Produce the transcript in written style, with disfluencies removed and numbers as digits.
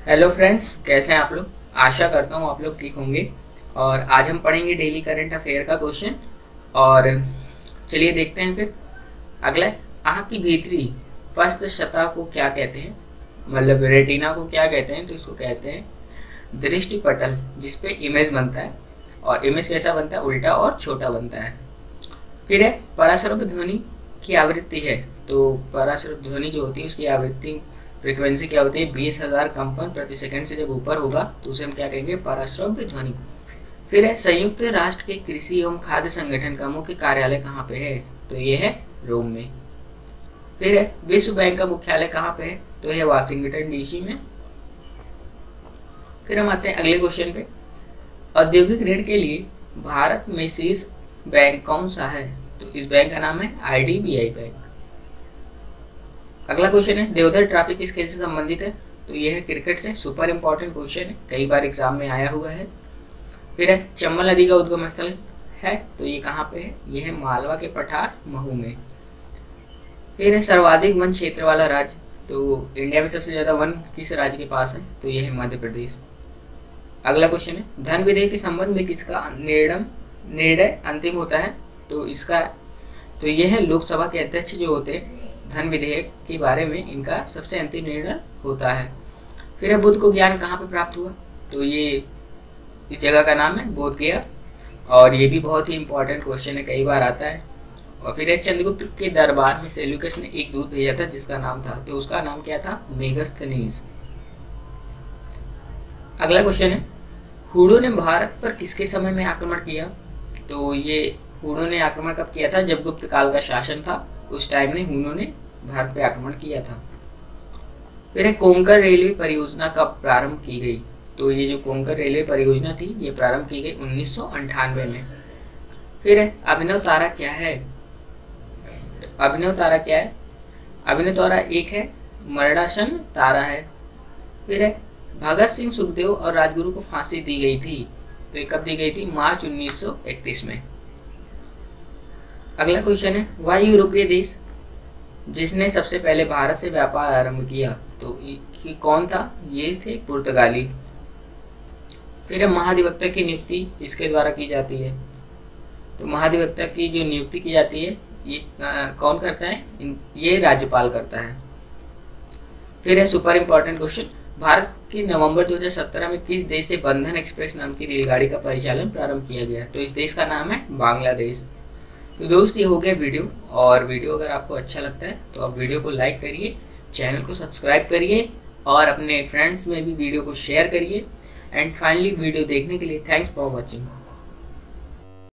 Hello friends, कैसे हैं आप लोग। आशा करता हूँ आप लोग ठीक होंगे। और आज हम पढ़ेंगे डेली करंट अफेयर का क्वेश्चन। और चलिए देखते हैं फिर। अगला है, आँख की भीतरी पश्च सतह को क्या कहते हैं, मतलब रेटिना को क्या कहते हैं। तो इसको कहते हैं दृष्टि पटल, जिसपे इमेज बनता है। और इमेज कैसा बनता है, उल्टा और छोटा बनता है। फिर है पराश्रव्य ध्वनि की आवृत्ति है। तो पराश्रव्य ध्वनि जो होती है उसकी आवृत्ति फ्रीक्वेंसी क्या होती है, 20,000 कंपन प्रति सेकंड से जब ऊपर होगा तो उसे हम क्या कहेंगे, पराश्रव्य ध्वनि। फिर है संयुक्त राष्ट्र के कृषि एवं खाद्य संगठन का मुख्य कार्यालय कहाँ पे है, तो ये है रोम में। फिर है विश्व बैंक का मुख्यालय कहाँ पे है, तो यह वाशिंगटन डीसी में। फिर हम आते हैं अगले क्वेश्चन पे। औद्योगिक ऋण के लिए भारत में शीर्ष बैंक कौन सा है, तो इस बैंक का नाम है IDBI बैंक। अगला क्वेश्चन है, देवधर ट्रॉफी किस खेल से संबंधित है, तो यह है क्रिकेट से। सुपर इंपॉर्टेंट क्वेश्चन है, कई बार एग्जाम में आया हुआ है। फिर है चंबल नदी का उद्गम स्थल है, तो ये कहाँ पे है, यह है मालवा के पठार महू में। फिर है सर्वाधिक वन क्षेत्र वाला राज्य, तो इंडिया में सबसे ज्यादा वन किस राज्य के पास है, तो यह है मध्य प्रदेश। अगला क्वेश्चन है, धन विधेयक के संबंध में किसका निर्णय अंतिम होता है, तो यह है लोकसभा के अध्यक्ष जो होते हैं। धन विधेयक के बारे में इनका सबसे अंतिम निर्णय होता है। फिर है बुद्ध को ज्ञान कहाँ पे प्राप्त हुआ, तो ये इस जगह का नाम है बोध गया। और ये भी बहुत ही इंपॉर्टेंट क्वेश्चन है, कई बार आता है। और फिर है चंद्रगुप्त के दरबार में सेल्यूकस ने एक दूत भेजा था जिसका नाम था, तो उसका नाम क्या था, मेगास्थनीज। अगला क्वेश्चन है, हुडू ने भारत पर किसके समय में आक्रमण किया, तो ये हुडू ने आक्रमण कब किया था, जब गुप्त काल का शासन था उस टाइम में हुडू ने भारत पे आक्रमण किया था। फिर है कोंकण रेलवे परियोजना कब प्रारंभ की गई, तो ये जो कोंकण रेलवे परियोजना थी ये प्रारंभ की गई 1998 में। फिर है अभिनव तारा क्या है, अभिनव तारा क्या है, अभिनव तारा एक है मरणासन तारा है। फिर है भगत सिंह, सुखदेव और राजगुरु को फांसी दी गई थी, तो ये कब दी गई थी, मार्च 1931 में। अगला क्वेश्चन है, वह यूरोपीय देश जिसने सबसे पहले भारत से व्यापार आरंभ किया, तो ये कौन था, ये थे पुर्तगाली। फिर है महाधिवक्ता की नियुक्ति इसके द्वारा की जाती है, तो महाधिवक्ता की जो नियुक्ति की जाती है ये कौन करता है, ये राज्यपाल करता है। फिर है सुपर इंपॉर्टेंट क्वेश्चन, भारत की नवंबर 2017 में किस देश से बंधन एक्सप्रेस नाम की रेलगाड़ी का परिचालन प्रारंभ किया गया, तो इस देश का नाम है बांग्लादेश। तो दोस्त ये हो गया वीडियो। और वीडियो अगर आपको अच्छा लगता है तो आप वीडियो को लाइक करिए, चैनल को सब्सक्राइब करिए और अपने फ्रेंड्स में भी वीडियो को शेयर करिए। एंड फाइनली वीडियो देखने के लिए थैंक्स फॉर वॉचिंग।